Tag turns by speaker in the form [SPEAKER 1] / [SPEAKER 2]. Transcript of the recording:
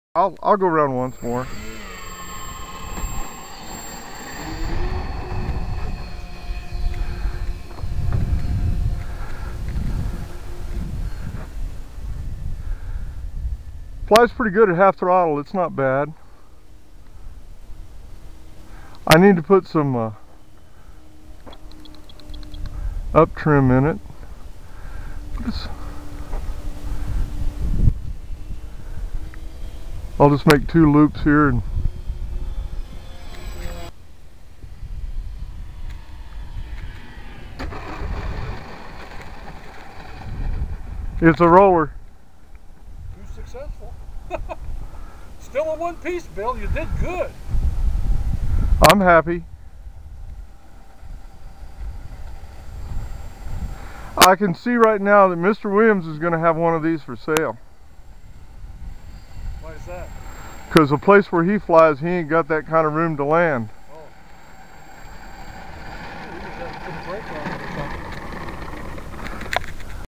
[SPEAKER 1] I'll go around once more. Flies pretty good at half throttle. It's not bad. I need to put some up trim in it. I'll just make 2 loops here and it's a roller.
[SPEAKER 2] Too successful. Still a one piece, Bill. You did good.
[SPEAKER 1] I'm happy. I can see right now that Mr. Williams is going to have one of these for sale.
[SPEAKER 2] Why is that?
[SPEAKER 1] Because the place where he flies, he ain't got that kind of room to land.
[SPEAKER 2] Oh. You just have to put a brake on it.